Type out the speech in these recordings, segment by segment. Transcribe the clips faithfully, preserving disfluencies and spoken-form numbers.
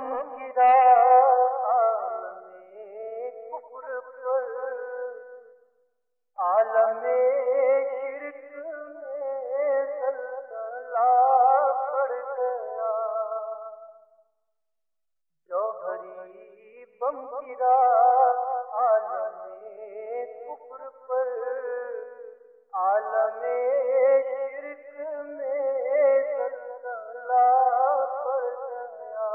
گرا عالم کفر پر، عالم شرک میں زلزلہ پڑ گیا، جوہری بم گرا عالم کفر پر، عالم شرک میں زلزلہ پڑ گیا،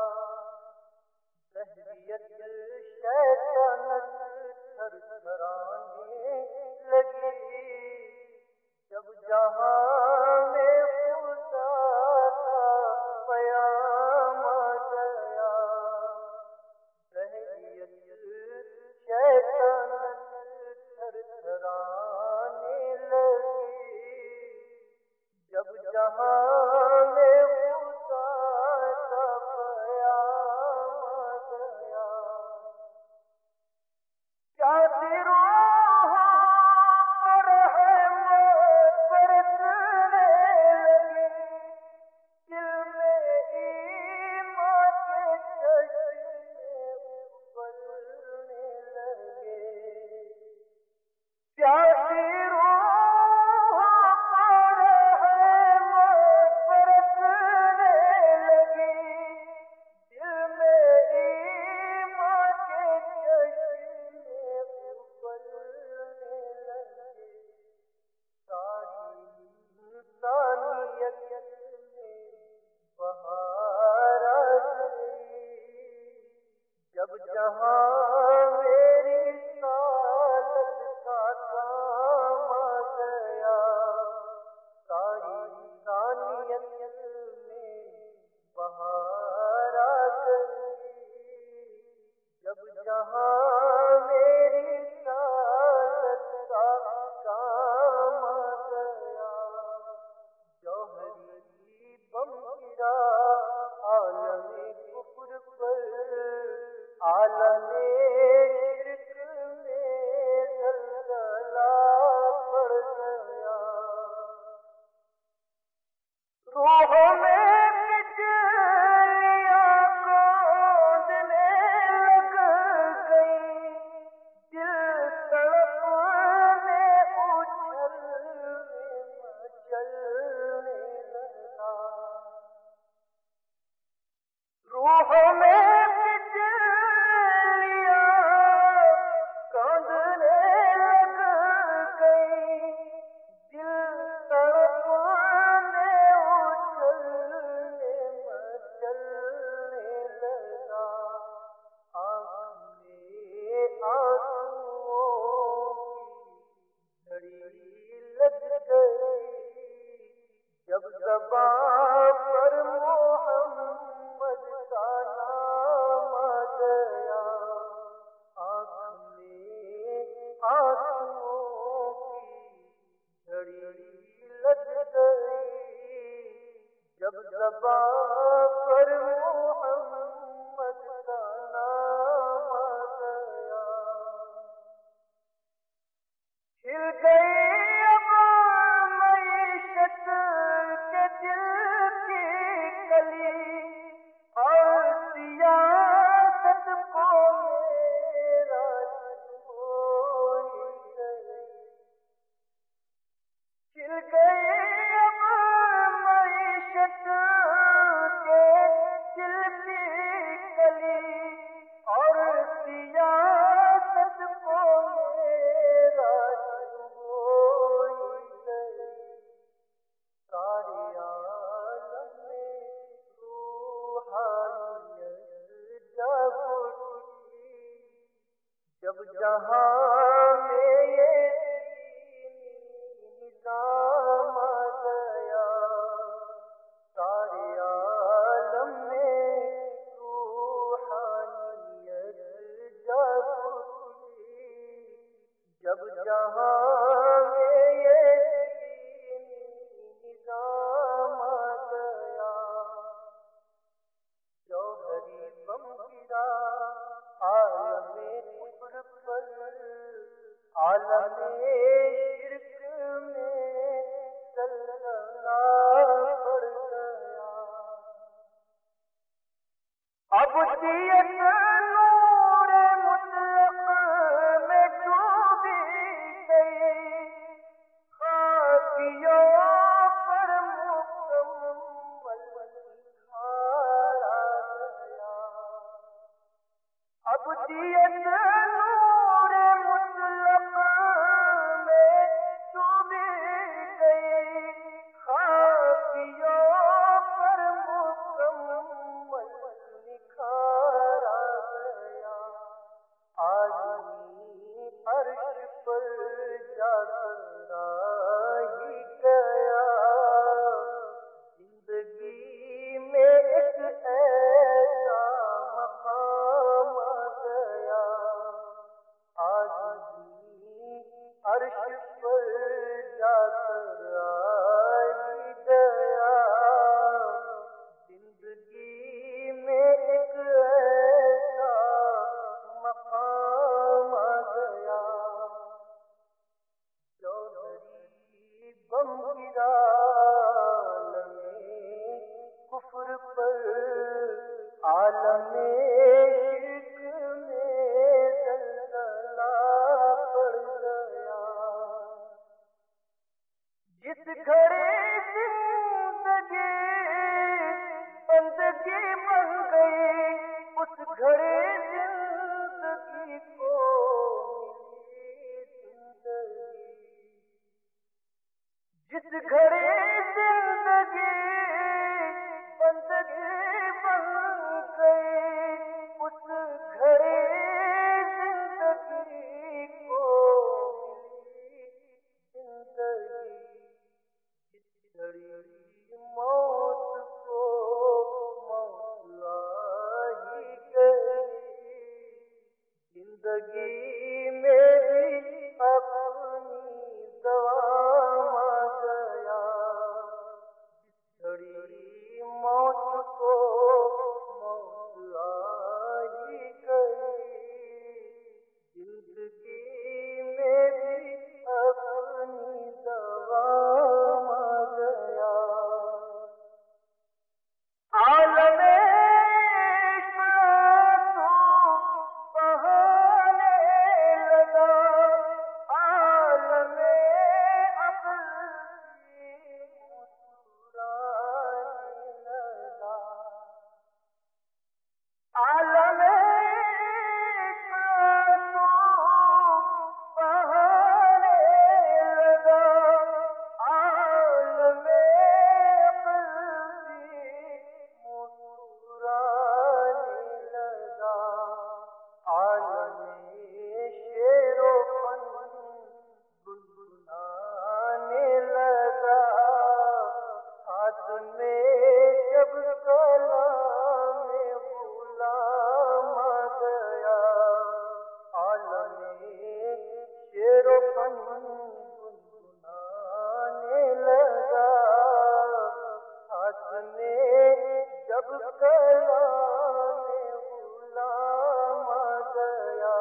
دہریت شیطانت تھر تھرانے لگی، جب جہاں میں خدا کا پیام آ گیا، دہریت شیطانت تھر تھرانے لگی، جب جہاں میں خدا کا پیام آ گیا، کیا دلوں پر رحمت برسنے لگی، دل میں ایمان کے چشمے ابلنے لگے، کیا دلوں پر رحمت برسنے لگی، دل میں ایمان کے چشمے ابلنے لگے، ساری انسانیت میں بہار آ گئی، جب جہاں میری سالت کا کام آ گیا، ساری انسانیت میں بہار آ گئی، جب جہاں میری سالت کا کام آ گیا، جوہری بم گرا عالم کفر پر، عالم شرک میں زلزلہ پڑ گیا، روح میں بجلیاں گونجنے لگ گئی، دل تڑپنے اچھلنے مچلنے لگا، روح میں بجلیاں گونجنے لگ گئی، دل تڑپنے اچھلنے مچلنے لگا، آنکھ میں آنسوؤں کی جھڑی لگ گئی، جب زبان پر محمد کا نام آ گیا، آنکھ میں آنسوؤں کی جھڑی لگ گئی، جب زبان پر محمد کا نام آ گیا، کھل گئی اب معیشت کے دل کی کلی، اور سیاست کو میرا چھوڑ گئی، کھل گئی اب معیشت کے دل کی کلی، اور سیاست کو میرا چھوڑ گئی، سارے عالم میں روحانیت جگ اٹھی، جب جہاں میں یہ نظام آ گیا، سارے عالم میں روحانیت جگ اٹھی، جب جہاں میں یہ نظام آ گیا، جوہری بم گرا عالم کفر پر، عالم شرک میں زلزلہ پڑ گیا، اب ابدیت نور مطلق میں ڈوبی گئی، خاکیوں پر مکمل نکھار آ گیا۔ ابدیت نور مطلق میں ڈوبی گئی، خاکیوں پر مکمل نکھار آ گیا۔ آدمی عرش پر جا کر آ ہی گیا، زندگی میں ایک ایسا مقام آ گیا۔ آدمی عرش پر جا کر آ ہی گیا، زندگی میں ایک ایسا مقام آ گیا۔ چودھری بم گرا عالم کفر پر، عالم شرک میں زلزلہ پڑ گیا۔ جس گھڑی زندگی بندگی بن گئی، اس گھڑی زندگی کو ملی زندگی۔ جس گھڑی زندگی بندگی بن گئی، اس گھڑی زندگی کو ملی زندگی۔ جس گھڑی موت کو موت آ ہی گئی، زندگی میں بھی اپنی دوام آ گیا۔ جس گھڑی موت کو موت آ ہی گئی، زندگی میں بھی اپنی دوام آ گیا۔ عالم عشق تو بہانے لگا، عالم عقل بھی مسکرانے لگا۔ عالم عشق تو بہانے لگا، عالم عقل بھی مسکرانے لگا۔ عالم شعر و فن گنگنانے لگا، ہاتھ میں جب کلام غلام آ گیا۔ عالم شعر و فن گنگنانے لگا، ہاتھ میں جب کلام غلام آ گیا۔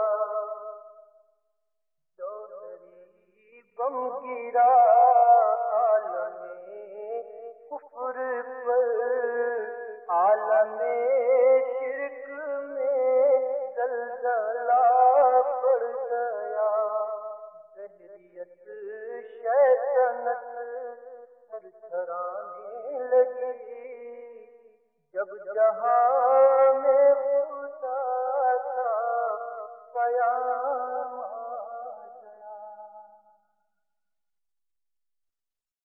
چودھری بم گرا عالم کفر پر، عالم شرک میں زلزلہ پڑ گیا۔ دہریت شیطنت تھر تھرانے لگی، جب جہاں میں خدا کا بیان